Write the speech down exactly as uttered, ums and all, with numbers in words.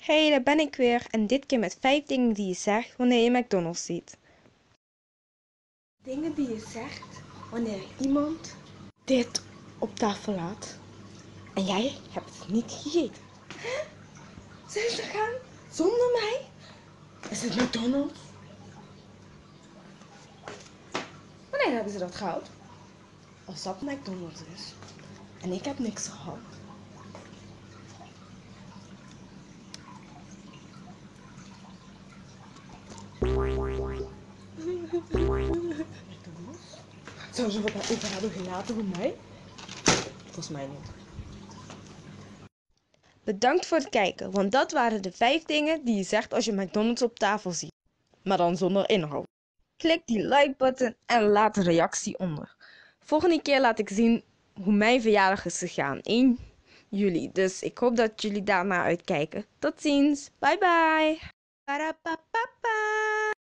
Hey, daar ben ik weer en dit keer met vijf dingen die je zegt wanneer je McDonald's ziet. Dingen die je zegt wanneer iemand dit op tafel laat en jij hebt het niet gegeten. Hè? Zijn ze gaan zonder mij? Is het McDonald's? Wanneer hebben ze dat gehad? Als dat McDonald's is en ik heb niks gehad. McDonald's? Zou ze wat over hebben gelaten voor mij? Volgens mij niet. Bedankt voor het kijken, want dat waren de vijf dingen die je zegt als je McDonald's op tafel ziet. Maar dan zonder inhoud. Klik die like button en laat een reactie onder. Volgende keer laat ik zien hoe mijn verjaardag is gegaan, één juli. Dus ik hoop dat jullie daarnaar uitkijken. Tot ziens, bye bye!